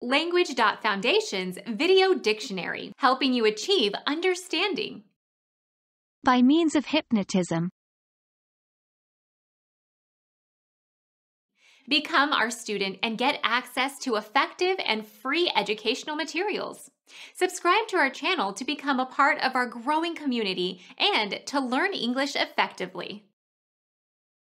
Language.Foundation's Video Dictionary, helping you achieve understanding. By means of hypnotism. Become our student and get access to effective and free educational materials. Subscribe to our channel to become a part of our growing community and to learn English effectively.